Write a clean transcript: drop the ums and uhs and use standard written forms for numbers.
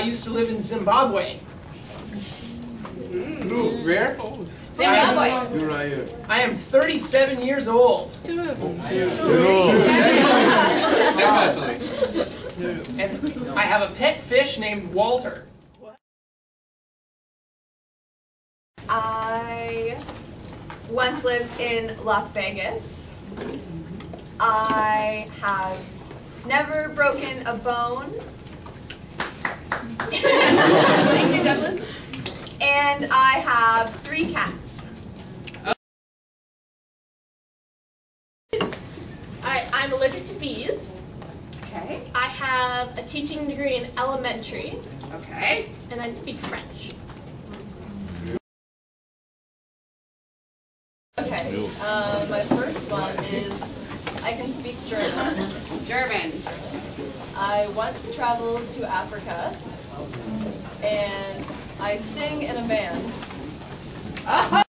used to live in Zimbabwe. Where? Zimbabwe. I am 37 years old. And I have a pet fish named Walter. I once lived in Las Vegas. I have never broken a bone. Thank you, Douglas. And I have 3 cats. Alright, I'm allergic to bees. Okay. I have a teaching degree in elementary. Okay. And I speak French. Okay. My first one is I can speak German. German. I once traveled to Africa, and I sing in a band.